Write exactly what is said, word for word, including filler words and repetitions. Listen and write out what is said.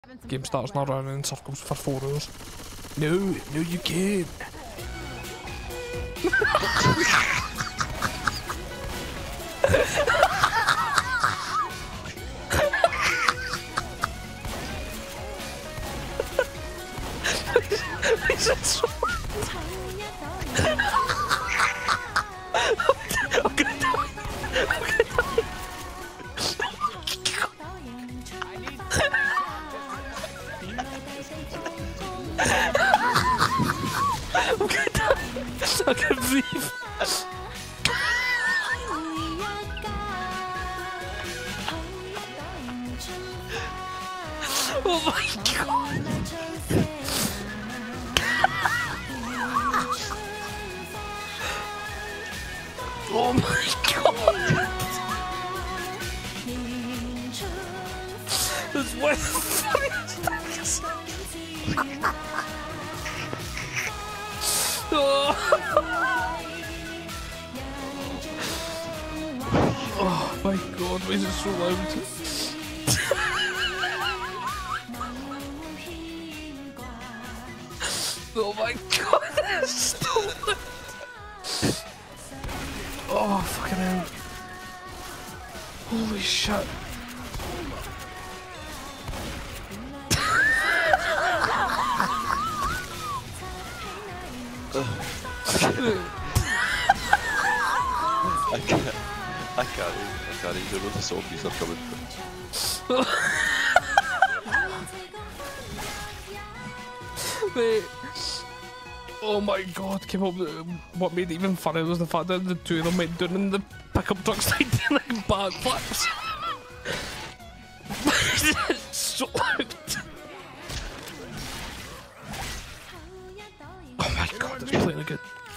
Game starts now running in circles for four hours. No, no you can't. Is it so? I'm gonna die. I'm gonna die. I'm gonna die. I can't breathe. Oh my god. Oh my god. That's one of the funniest things. Oh my god, why is it so loud? Oh my god, that's so loud. Oh fucking hell. Holy shit. I can't, I can't, I can't even know the zombies are coming from. Mate. Oh my god, came up, what made it even funnier was the fact that the two of them went down in the pickup truck side doing like backflips. It's so loud. Oh my god, it's playing again.